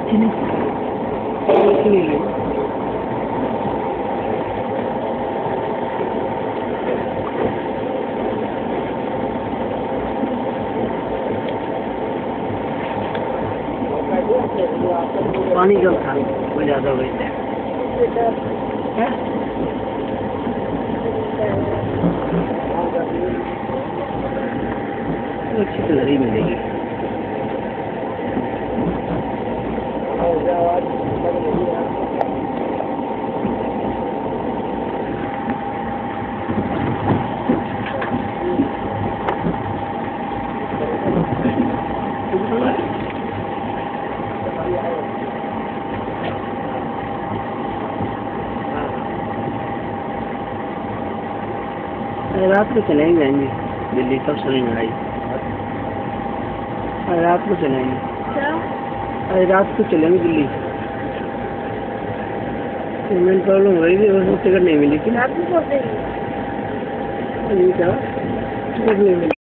पानी कम था वो ज़्यादा हो गई अच्छी तो नहीं मिलेगी। रात को चलेंगे जाएंगे दिल्ली, तब सुनी लड़ाई। रात को चलेंगे। अरे रात को चलेंगे दिल्ली। पेमेंट प्रॉब्लम हो रही थी, उसमें टिकट नहीं मिली थी। रात को टिकट नहीं मिली।